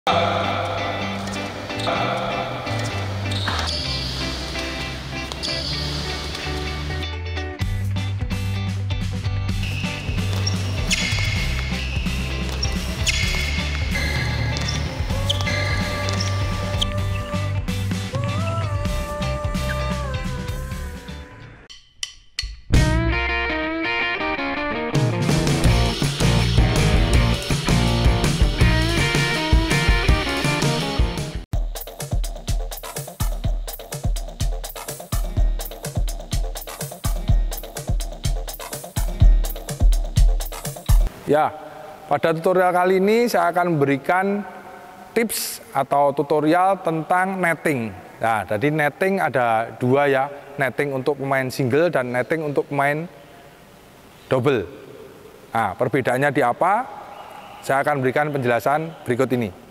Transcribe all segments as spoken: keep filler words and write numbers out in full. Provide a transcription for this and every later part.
Ya, pada tutorial kali ini saya akan memberikan tips atau tutorial tentang netting. Nah, jadi netting ada dua ya, netting untuk pemain single dan netting untuk pemain double. Nah, perbedaannya di apa? Saya akan berikan penjelasan berikut ini.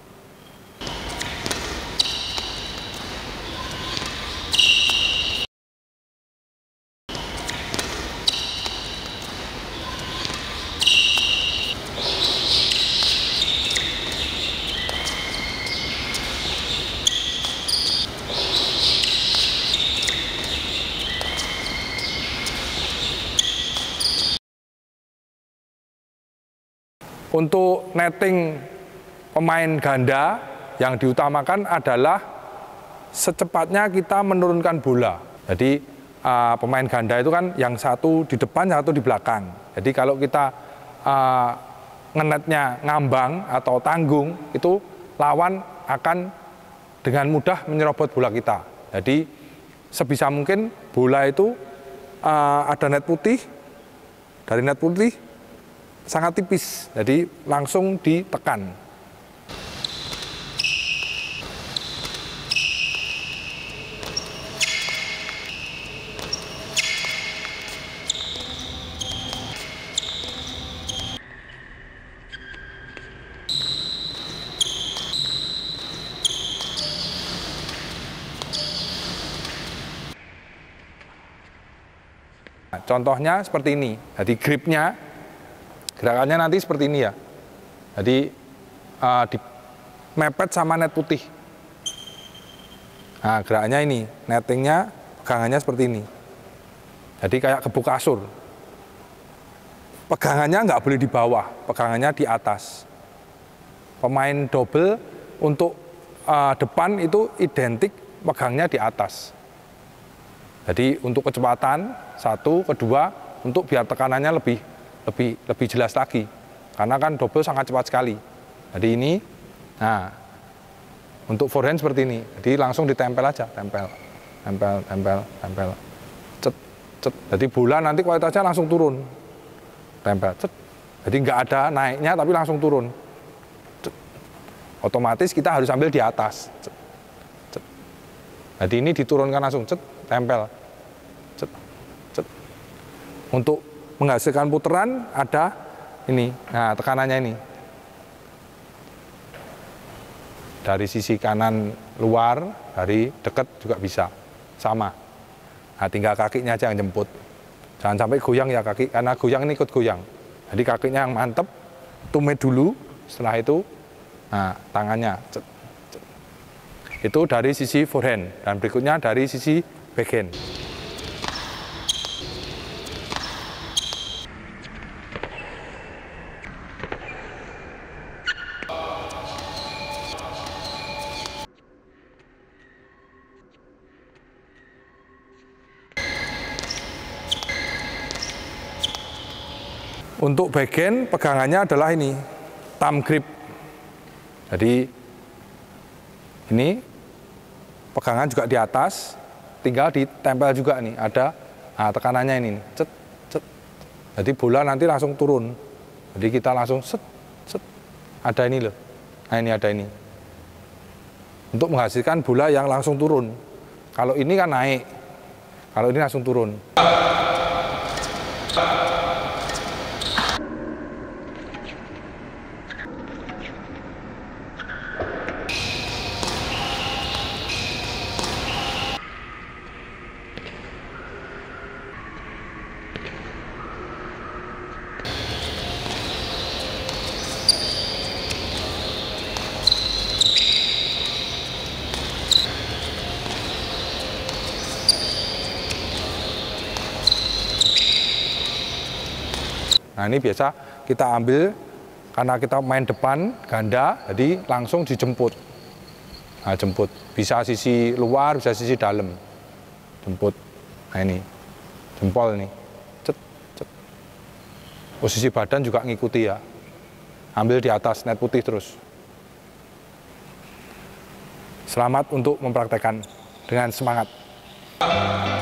Untuk netting pemain ganda yang diutamakan adalah secepatnya kita menurunkan bola. Jadi uh, pemain ganda itu kan yang satu di depan, satu di belakang. Jadi kalau kita uh, ngenetnya ngambang atau tanggung, itu lawan akan dengan mudah menyerobot bola kita. Jadi sebisa mungkin bola itu uh, ada net putih, dari net putih sangat tipis, jadi langsung ditekan. Nah, contohnya seperti ini, jadi gripnya, gerakannya nanti seperti ini ya. Jadi uh, di mepet sama net putih. Nah, gerakannya ini, nettingnya, pegangannya seperti ini. Jadi kayak gebuk kasur. Pegangannya nggak boleh di bawah, pegangannya di atas. Pemain double untuk uh, depan itu identik pegangnya di atas. Jadi untuk kecepatan, satu, kedua, untuk biar tekanannya lebih lebih lebih jelas lagi, karena kan double sangat cepat sekali. Jadi ini, nah untuk forehand seperti ini, jadi langsung ditempel aja, tempel, tempel, tempel, tempel, cet, cet. Jadi bola nanti kualitasnya langsung turun, tempel, cet. Jadi nggak ada naiknya tapi langsung turun, cet. Otomatis kita harus ambil di atas, cet, cet. Jadi ini diturunkan langsung, cet, tempel, cet, cet. Untuk menghasilkan putaran ada ini, nah tekanannya ini dari sisi kanan luar, dari dekat juga bisa sama. Nah, tinggal kakinya aja yang jemput, jangan sampai goyang ya kaki, karena goyang ini ikut goyang. Jadi kakinya yang mantep, tumit dulu, setelah itu nah tangannya cet, cet. Itu dari sisi forehand, dan berikutnya dari sisi backhand. Untuk backhand, pegangannya adalah ini, thumb grip. Jadi ini pegangan juga di atas, tinggal ditempel juga nih, ada nah, tekanannya ini, cet, cet. Jadi bola nanti langsung turun. Jadi kita langsung set, set. Ada ini loh, nah ini ada ini. Untuk menghasilkan bola yang langsung turun. Kalau ini kan naik, kalau ini langsung turun. Nah ini biasa kita ambil, karena kita main depan, ganda, jadi langsung dijemput. Nah jemput, bisa sisi luar, bisa sisi dalam. Jemput, nah ini, jempol nih. Cet, cet. Posisi badan juga ngikuti ya. Ambil di atas net putih terus. Selamat untuk mempraktekkan dengan semangat.